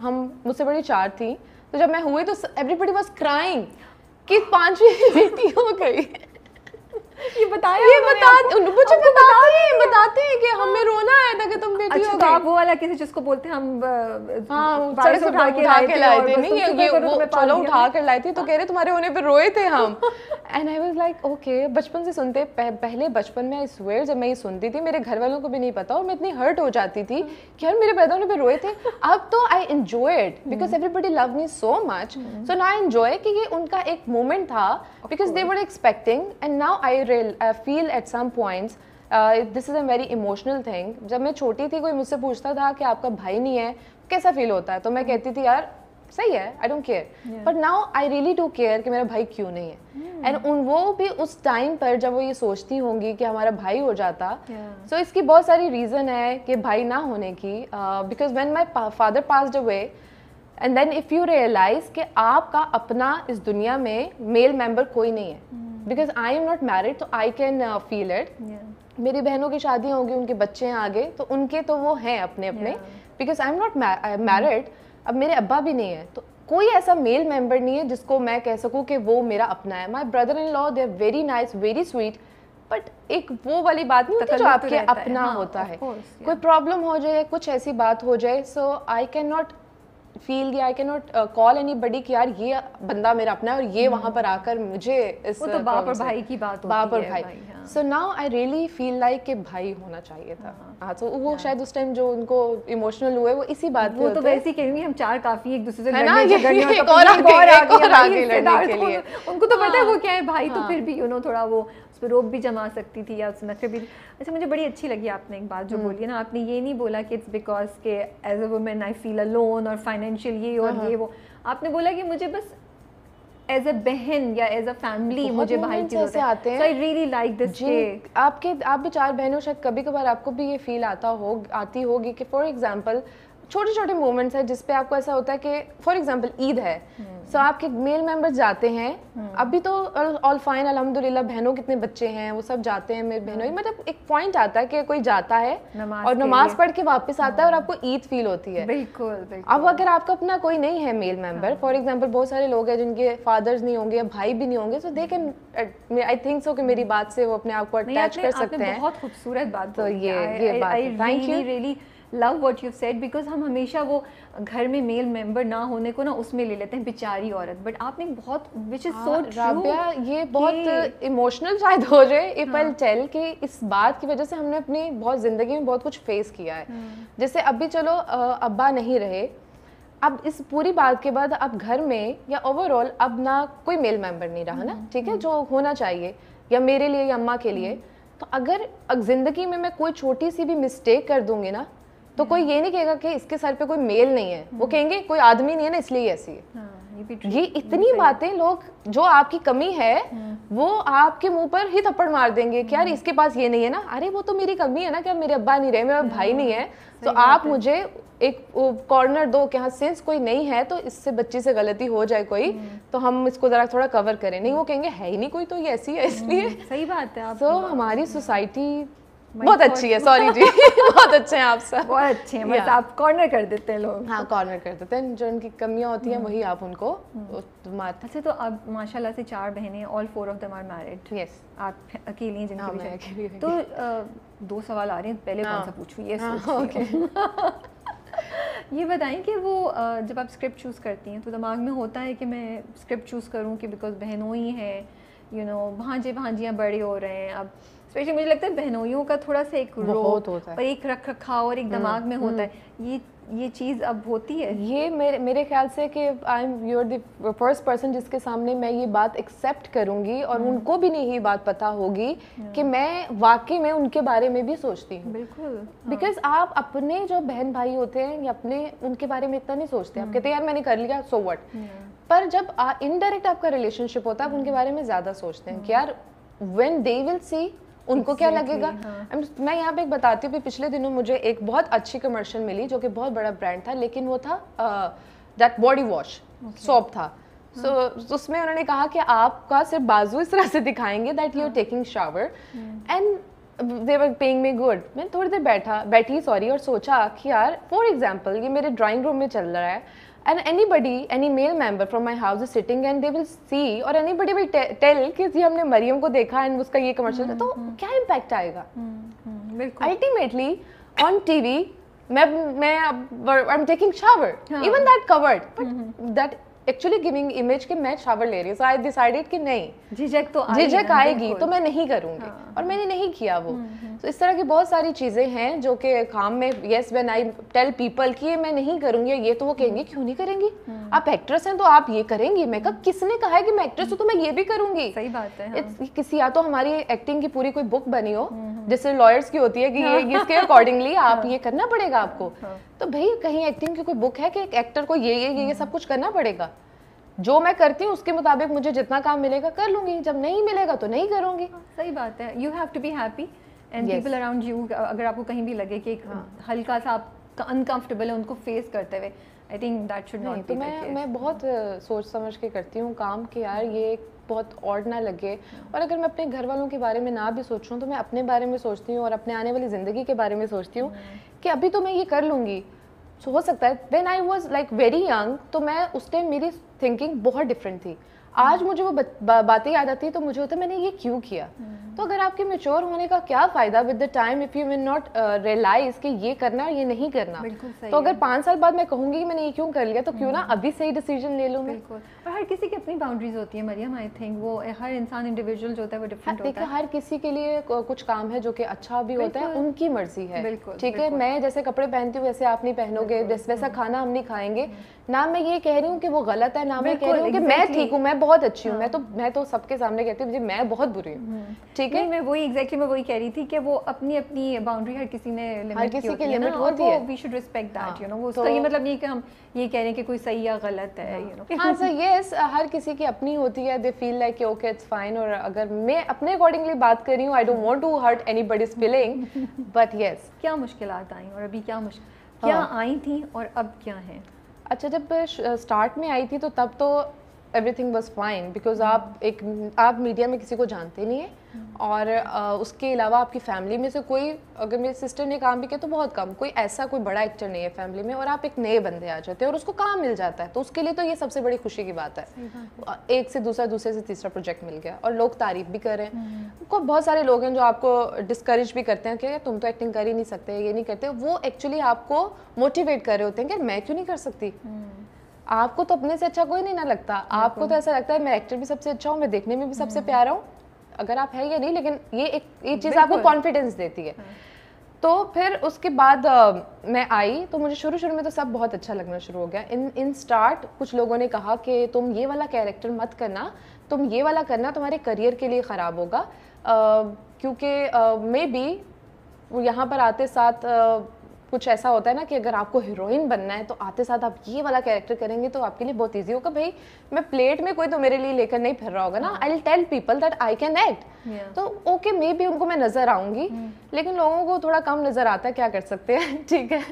ہم مجھ سے بڑی 4 تھیں, تو جب میں ہوئی تو ایوریبڈی واز کرائنگ کہ 5ویں بیٹی ہو گئی. یہ بتاتے ہیں کہ ہمیں رونا آیا تھا کہ تم بیٹی ہو گئی. وہ والا کسی جس کو بولتے ہیں ہم سڑک سے اٹھا کے لائے تھے, نہیں یہ چلو اٹھا کر لائے تھے, تو کہہ رہے تمہارے ہونے پہ روئے تھے ہم. And I was like okay. بچپن سے سنتے, پہلے بچپن میں آئی سویئر جب میں یہ سنتی تھی میرے گھر والوں کو بھی نہیں پتا, اور میں اتنی ہرٹ ہو جاتی تھی کہ یار میرے پیدا ہونے پہ روئے تھے. اب تو I enjoy it because everybody love me so much, so now I enjoy کہ یہ ان کا ایک مومنٹ تھا because they were expecting. And now I feel at some points this is a very emotional thing. جب میں چھوٹی تھی کوئی مجھ سے پوچھتا تھا کہ آپ کا بھائی نہیں ہے کیسا فیل ہوتا ہے, تو میں کہتی تھی یار صحیح ہے, I don't care. But now I really do care کہ میرا بھائی کیوں نہیں ہے. اینڈ وہ بھی اس ٹائم پر جب وہ یہ سوچتی ہوں گی کہ ہمارا بھائی ہو جاتا, سو اس کی بہت ساری ریزن ہے کہ بھائی نہ ہونے کی. Because when my father passed away and then if you realise کہ آپ کا اپنا اس دنیا میں میل ممبر کوئی نہیں ہے, because I am not married تو آئی کین فیل اٹ. میری بہنوں کی شادیاں ہوں گی, ان کے بچے ہیں آگے, تو ان کے تو وہ ہیں اپنے اپنے, because I am not married. اب میرے ابا بھی نہیں ہے, تو کوئی ایسا میل ممبر نہیں ہے جس کو میں کہہ سکوں کہ وہ میرا اپنا ہے. My brother in law they are very nice, very sweet, but ایک وہ والی بات نہیں ہوتی جو آپ کے اپنا ہوتا ہے. کوئی پرابلم ہو جائے, کچھ ایسی بات ہو جائے, so I can not feel, I can not call anybody کہ یار یہ بندہ میرا اپنا ہے اور یہ وہاں پر آ کر مجھے اس باپ اور بھائی کی بات باپ اور بھائی. So now I really feel like کہ بھائی ہونا چاہیے تھا. ہاں, تو وہ شاید اس ٹائم جو ان کو ایموشنل ہوئے وہ اسی بات پہ, وہ تو ویسے ہی کہیں گے ہم 4 کافی ایک دوسرے سے ان کو تو پتا ہے وہ کیا ہے بھائی, تو پھر بھی تھوڑا وہ اس پہ روب بھی جما سکتی تھی یا اس نفرت بھی. اچھا, مجھے بڑی اچھی لگی آپ نے ایک بات جو بولی ہے نا, آپ نے یہ نہیں بولا کہ اٹس بیکاز کہ as a woman I feel alone اور فائنینشیل یہ اور یہ وہ. آپ نے بولا کہ مجھے بس ایز اے بہن یا ایز اے فیملی مجھے بھائی کی ضرورت ہے. So I really like this. آپ بھی 4 بہنوں, شاید کبھی کبھار آپ کو بھی یہ فیل آتی ہوگی کہ فار ایگزامپل چھوٹے چھوٹے مومنٹس ہیں جس پہ آپ کو ایسا ہوتا ہے کہ فار ایگزامپل عید ہے, سو آپ کے میل ممبرز جاتے ہیں, ابھی تو آل فائن الحمد للہ, بہنوں کتنے بچے ہیں وہ سب جاتے ہیں میرے بہنوں, مطلب ایک پوائنٹ آتا ہے کہ کوئی جاتا ہے اور نماز پڑھ کے واپس آتا ہے اور آپ کو عید فیل ہوتی ہے. بالکل. اب اگر آپ کا اپنا کوئی نہیں ہے میل ممبر, فار ایگزامپل بہت سارے لوگ ہیں جن کے فادرز نہیں ہوں گے یا بھائی بھی نہیں ہوں گے, سو they can I think so کہ میری بات سے وہ اپنے آپ کو اٹیچ کر سکتے ہیں. بہت خوبصورت بات. تو یہ بات ہے. Thank you. Really love what you've said, because ہم ہمیشہ وہ گھر میں میل ممبر نہ ہونے کو نا اس میں لے لیتے ہیں بیچاری عورت, بٹ آپ نے بہت which is so true. Rabia, یہ بہت ایموشنل شاید ہو جائے if I'll tell کہ اس بات کی وجہ سے ہم نے اپنی بہت زندگی میں بہت کچھ فیس کیا ہے. جیسے ابھی چلو ابا نہیں رہے, اب اس پوری بات کے بعد اب گھر میں یا اوور آل اب نہ کوئی میل ممبر نہیں رہا نا, ٹھیک ہے, جو ہونا چاہیے یا میرے لیے یا اماں کے لیے. تو اگر زندگی میں کوئی چھوٹی سی بھی مسٹیک کر دوں گی نا, تو کوئی یہ نہیں کہے گا کہ اس کے سر پہ کوئی میل نہیں ہے, وہ کہیں گے کوئی آدمی نہیں ہے نا اس لیے ایسی ہے. یہ اتنی باتیں لوگ جو آپ کی کمی ہے وہ آپ کے منہ پر ہی تھپڑ مار دیں گے کہ یار اس کے پاس یہ نہیں ہے نا, ارے وہ تو میری کمی ہے نا کہ میرے ابا نہیں رہے, میرا بھائی نہیں ہے, تو آپ مجھے ایک کارنر دو کہ ہاں سنس کوئی نہیں ہے تو اس سے بچی سے غلطی ہو جائے کوئی تو ہم اس کو ذرا تھوڑا کور کریں. نہیں, وہ کہیں گے ہے ہی نہیں کوئی تو یہ ایسی ہے اس لیے. صحیح بات ہے. تو ہماری سوسائٹی بہت اچھی ہے, سوری جی, بہت اچھے ہیں آپ سب, بہت اچھے ہیں, بس آپ کارنر کر دیتے ہیں لوگ. ہاں, کارنر کر دیتے ہیں, جو ان کی کمیاں ہوتی ہیں وہی آپ ان کو مارتے. اچھا, تو اب ماشاء اللہ سے 4 بہنیں, all 4 of them are married. Yes, آپ اکیلی ہیں جن کی. تو 2 سوال آ رہے ہیں, پہلے کون سا پوچھوں یہ یہ بتائیں کہ وہ جب آپ اسکرپٹ چوز کرتی ہیں تو دماغ میں ہوتا ہے کہ میں اسکرپٹ چوز کروں کہ بیکاز بہنوں ہی ہیں, بھانجیاں بڑے ہو رہے ہیں, اب اسپیشلی مجھے لگتا ہے بہنوئیوں کا تھوڑا سا ایک روب اور ایک رکھ رکھاؤ اور ایک دماغ میں ہوتا ہے, یہ چیز اب ہوتی ہے. یہ میرے خیال سے کہ you are the first person جس کے سامنے میں یہ بات ایکسیپٹ کروں گی, اور ان کو بھی نہیں یہ بات پتہ ہوگی کہ میں واقعی میں ان کے بارے میں بھی سوچتی ہوں. بالکل, بیکاز آپ اپنے جو بہن بھائی ہوتے ہیں یا اپنے ان کے بارے میں اتنا نہیں سوچتے, آپ کہتے ہیں یار میں نے کر لیا سو وٹ, پر جب انڈائریکٹ آپ کا ریلیشن شپ ہوتا ہے آپ ان کے بارے میں زیادہ سوچتے ہیں کہ یار وین دے ول سی ان کو کیا لگے گا. میں یہاں پہ ایک بتاتی ہوں, پچھلے دنوں مجھے ایک بہت اچھی کمرشل ملی جو کہ بہت بڑا برانڈ تھا, لیکن وہ تھا دیٹ باڈی واش سوپ تھا. سو اس میں انہوں نے کہا کہ آپ کا صرف بازو اس طرح سے دکھائیں گے that you are taking shower, and they were paying me good. میں تھوڑی دیر بیٹھی اور سوچا کہ یار فار ایگزامپل یہ میرے ڈرائنگ روم میں چل رہا ہے and any male member from my house is sitting and they will see or anybody will tell کہ یہ ہم نے مریم کو دیکھا and اس کا یہ کمرشل ہے, تو کیا امپیکٹ آئے گا. Ultimately on TV میں I'm taking shower, even that covered, but that actually giving image کہ میں شاور لے رہی ہوں. So I decided کہ نہیں, جھجک آئے گی تو میں نہیں کروں گی, اور میں نے نہیں کیا وہ. تو اس طرح کی بہت ساری چیزیں ہیں جو کہ کام میں yes when I tell people کہ یہ میں نہیں کروں گی یہ, تو وہ کہیں گے کیوں نہیں کریں گی, آپ ایکٹریس ہیں تو آپ یہ کریں گی. میں کہا کس نے کہا ہے کہ میں ایکٹریس ہوں تو میں یہ بھی کروں گی. صحیح بات ہے. کسی یا تو ہماری ایکٹنگ کی پوری کوئی بک بنی ہو جیسے لائرس کی ہوتی ہے کہ یہ اس کے اکارڈنگلی آپ یہ کرنا پڑے گا آپ کو. تو بھائی کہیں ایکٹنگ کی کوئی بک ہے کہ ایک ایکٹر کو یہ سب کچھ کرنا پڑے گا. جو میں کرتی ہوں اس کے مطابق مجھے جتنا کام ملے گا کر لوں گی, جب نہیں ملے گا تو نہیں کروں گی. صحیح بات ہے. You have to be happy and people around you, اگر آپ کو کہیں بھی لگے کہ ہلکا سا آپ انکمفرٹیبل ہے ان کو فیس کرتے ہوئے, I think that should not be. میں بہت سوچ سمجھ کے کرتی ہوں کام کہ یار یہ بہت آڈ نہ لگے. اور اگر میں اپنے گھر والوں کے بارے میں نہ بھی سوچوں تو میں اپنے بارے میں سوچتی ہوں اور اپنے آنے والی زندگی کے بارے میں سوچتی ہوں کہ ابھی تو میں یہ کر لوں گی. ہو سکتا ہے when I was like very young تو میں اس ٹائم میری تھنکنگ بہت ڈفرینٹ تھی. آج مجھے وہ باتیں یاد آتی ہیں تو مجھے ہوتا ہے میں نے یہ کیوں کیا. تو اگر آپ کے میچور ہونے کا کیا فائدہ with the time if you will not realise کہ یہ کرنا یہ نہیں کرنا. تو اگر 5 سال بعد میں کہوں گی کہ میں نے یہ کیوں کر لیا تو کیوں نہ ابھی صحیح ڈیسیژن لے لوں. بالکل. اور ہر کسی کی اپنی باؤنڈریز ہوتی ہیں مریم, آئی تھنک وہ ہر انسان انڈیویجول جو ہوتا ہے وہ ڈفرینٹ ہوتا ہے. دیکھیں ہر کسی کے لیے کچھ کام ہے جو کہ اچھا بھی ہوتا ہے, ان کی مرضی ہے. ٹھیک ہے, میں جیسے کپڑے پہنتی ہوں ویسے آپ نہیں پہنو گے, ویسا کھانا ہم نہیں کھائیں گے. نہ میں یہ کہہ رہی ہوں کہ وہ غلط ہے, نہ میں کہہ رہی ہوں کہ میں ٹھیک ہوں, میں بہت اچھی ہوں. میں تو سب کے سامنے کہتی ہوں میں بہت بری ہوں. ٹھیک ہے, میں وہی کہہ رہی تھی کہ وہ اپنی باؤنڈری ہر کسی نے لمٹ ہوتی ہے, we should respect that, you know. وہ اس کا یہ مطلب نہیں کہ ہم یہ کہہ رہے ہیں کہ کوئی صحیح یا غلط ہے, یو نو. ہاں سر, یس ہر کسی کی اپنی ہوتی ہے, they feel like okay it's fine. اور اگر میں اپنے اکارڈنگلی بات کر رہی ہوں, I don't want to hurt anybody's feeling, but yes. کیا مشکلات آئیں اور ابھی کیا آئی تھیں اور اب کیا ہیں؟ اچھا, جب اسٹارٹ میں آئی تھی تو تب تو everything was fine because آپ میڈیا میں کسی کو جانتے نہیں ہیں, اور اس کے علاوہ آپ کی فیملی میں سے کوئی, اگر میری سسٹر نے کام بھی کیا تو بہت کم, کوئی ایسا کوئی بڑا ایکٹر نہیں ہے فیملی میں, اور آپ ایک نئے بندے آ جاتے ہیں اور اس کو کام مل جاتا ہے, تو اس کے لیے تو یہ سب سے بڑی خوشی کی بات ہے. ایک سے دوسرے سے تیسرا پروجیکٹ مل گیا اور لوگ تعریف بھی کر رہے ہیں. بہت سارے لوگ ہیں جو آپ کو ڈسکریج بھی کرتے ہیں کہ تم تو ایکٹنگ کر ہی نہیں سکتے, یہ نہیں کرتے. وہ ایکچولی آپ کو موٹیویٹ کر رہے ہوتے ہیں کہ میں کیوں نہیں کر سکتی. آپ کو تو اپنے سے اچھا کوئی نہیں نہ لگتا, آپ کو تو ایسا لگتا ہے میں ایکٹر بھی سب سے اچھا ہوں, میں دیکھنے میں بھی سب سے پیارا ہوں, اگر آپ ہے یا نہیں, لیکن یہ ایک چیز آپ کو کانفیڈینس دیتی ہے. تو پھر اس کے بعد میں آئی تو مجھے شروع میں تو سب بہت اچھا لگنا شروع ہو گیا. ان اسٹارٹ کچھ لوگوں نے کہا کہ تم یہ والا کیریکٹر مت کرنا, تم یہ والا کرنا تمہارے کریئر کے لیے خراب ہوگا, کیونکہ مے بی یہاں پر آتے ساتھ کچھ ایسا ہوتا ہے نا کہ اگر آپ کو ہیروئن بننا ہے تو آتے ساتھ آپ یہ والا کیریکٹر کریں گے تو آپ کے لیے بہت ایزی ہوگا. بھائی میں پلیٹ میں کوئی تو میرے لیے لے کر نہیں پھر رہا ہوگا نا, I will tell people that I can act. تو اوکے مے بی ان کو میں نظر آؤں گی, لیکن لوگوں کو تھوڑا کم نظر آتا ہے, کیا کر سکتے ہیں. ٹھیک ہے,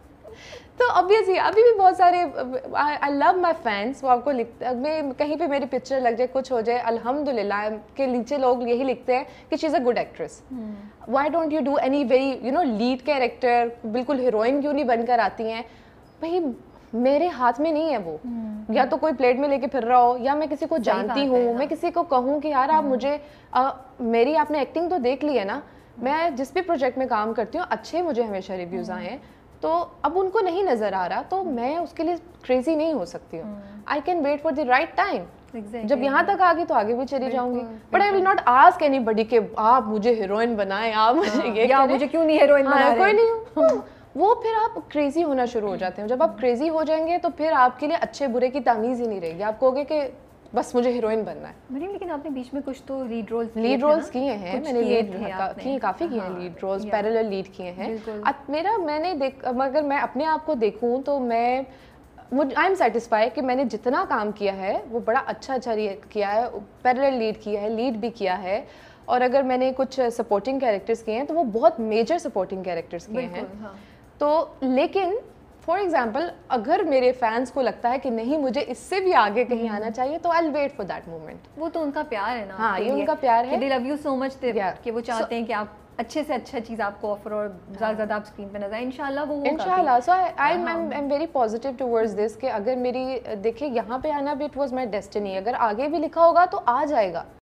تو obviously ابھی بھی بہت سارے I love my fans, وہ آپ کو میں کہیں پہ میری پکچر لگ جائے کچھ ہو جائے الحمدللہ کے نیچے لوگ یہی لکھتے ہیں کہ she is a good actress. Why don't you do any very lead character, بالکل ہیروئن کیوں نہیں بن کر آتی ہیں. بھائی میرے ہاتھ میں نہیں ہے وہ, یا تو کوئی پلیٹ میں لے کے پھر رہا ہو, یا میں کسی کو جانتی ہوں, میں کسی کو کہوں کہ یار آپ مجھے میری آپ نے ایکٹنگ تو دیکھ لی ہے نا, میں جس بھی پروجیکٹ میں کام کرتی ہوں اچھے مجھے ہمیشہ ریویوز آئے ہیں, تو اب ان کو نہیں نظر آ رہا تو میں اس کے لیے کریزی نہیں ہو سکتی ہوں. I can wait for the right time, جب یہاں تک آ گئی تو آگے بھی چلی جاؤں گی, but I will not ask anybody کہ آپ مجھے ہیروئن بنائیں, آپ مجھے یہ یا مجھے کیوں نہیں ہیروئن بنا رہے, کوئی نہیں. وہ پھر آپ کریزی ہونا شروع ہو جاتے ہیں. جب آپ کریزی ہو جائیں گے تو پھر آپ کے لیے اچھے برے کی تمیز ہی نہیں رہے گی, آپ کہو گے کہ بس مجھے ہیروئن بننا ہے. مریم لیکن آپ نے بیچ میں کچھ تو لیڈ رولز کیے ہیں, میں نے کافی کیے ہیں لیڈ رولز, پیرلل لیڈ کیے ہیں. میں نے اگر میں اپنے آپ کو دیکھوں تو میں آئی ایم سیٹسفائی کہ میں نے جتنا کام کیا ہے وہ بڑا اچھا کیا ہے. پیرلل لیڈ کیا ہے, لیڈ بھی کیا ہے, اور اگر میں نے کچھ سپورٹنگ کیریکٹرز کیے ہیں تو وہ بہت میجر سپورٹنگ کیریکٹرز کیے ہیں. تو لیکن فار ایگزامپل اگر میرے فینس کو لگتا ہے کہ نہیں مجھے اس سے بھی آگے کہیں آنا چاہیے تو I will wait for that moment. وہ تو ان کا پیار ہے نا. ہاں یہ ان کا پیار ہے, دے لو یو سو مچ کہ وہ چاہتے ہیں کہ آپ اچھے سے اچھا چیز آپ کو آفر اور زیادہ زیادہ آپ اسکرین پہ نظر آئے انشاءاللہ وہ ہوگا انشاءاللہ. So I am very positive towards this کہ اگر میری دیکھیں یہاں پہ آنا بھی اٹ واز مائی ڈیسٹنی, اگر آگے بھی لکھا ہوگا تو آ جائے گا.